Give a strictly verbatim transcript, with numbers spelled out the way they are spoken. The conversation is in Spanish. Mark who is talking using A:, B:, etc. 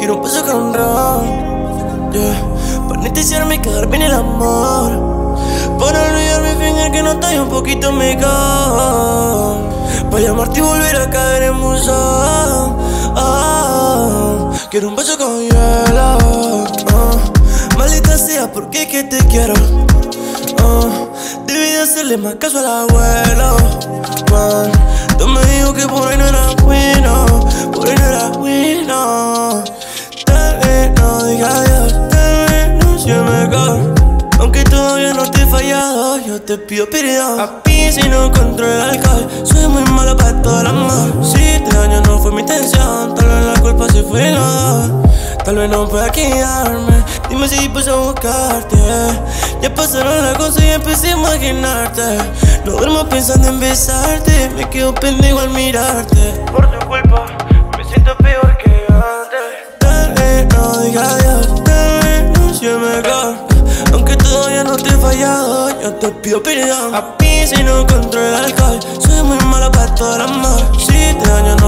A: quiero un beso con ron, yeah. Para anestesiarme y quedarme en el amor, para olvidarme y fingir que no estoy un poquito mejor, para llamarte y volver a caer en buzón. Oh, quiero un beso con hielo, oh. Maldita sea, porque que te quiero, oh. Debí de hacerle más caso al abuelo, man. Tú me dijo que por ahí no era bueno, por ahí no era bueno. Tal vez no diga adiós, tal vez no sea mejor. Aunque todavía no te he fallado, yo te pido perdón. A mí si no controlo el alcohol, soy muy malo para todo el amor. Si te daño no fue mi intención, tal vez la culpa se fue en los dos. Tal vez no pueda quedarme, dime si puse a buscarte. Ya pasaron las cosas y empecé a imaginarte. No duermo pensando en besarte, me quedo pendejo al mirarte. Por tu culpa, me siento peor que antes. Tal vez no diga adiós, tal vez no sea mejor. Aunque todavía no te he fallado, yo te pido perdón. A mí si no controlo el alcohol, soy muy malo para todo el amor. Si te daño